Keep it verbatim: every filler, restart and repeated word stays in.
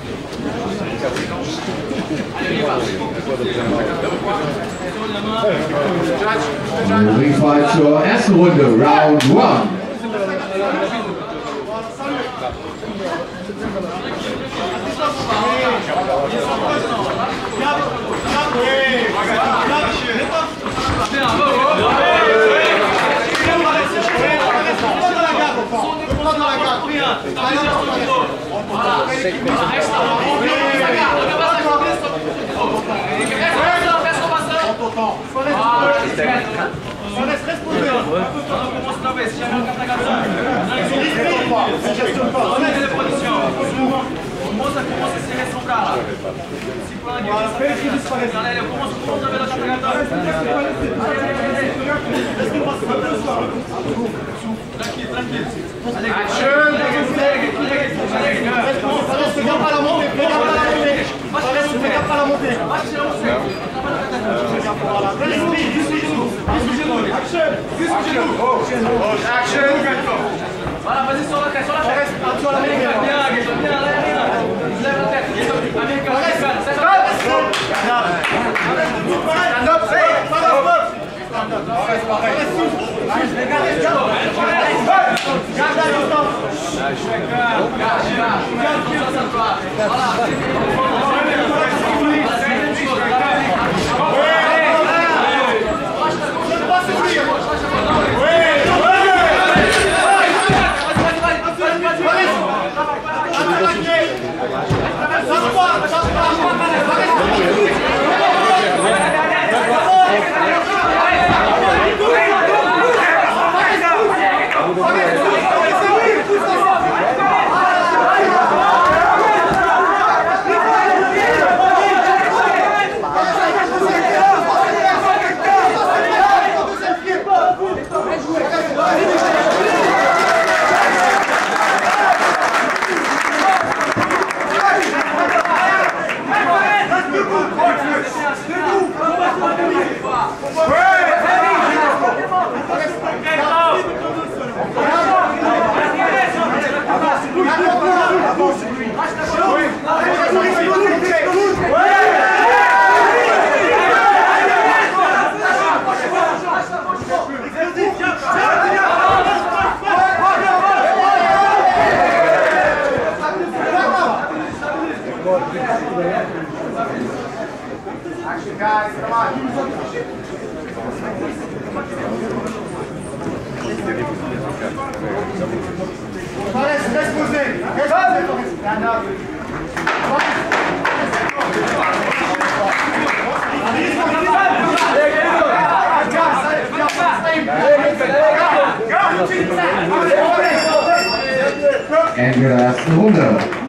Moving fight zur ersten Runde, Round One. Moça, como você se reação pra lá? Se plane, galera, eu como você como também na chegada. Tranquilo, tranquilo. Action! Pega para a monte, pega para a monte. Pega para a monte. Vai tirar o seu. Action! Vai lá, faz isso só na cara, só na cara. Só na cara. Leva até aqui. Americano, sai da stand up, hey! Stand up! Action, guys, come on. Let's, let's move in. Let's move in. Stand up. En de laatste ronde.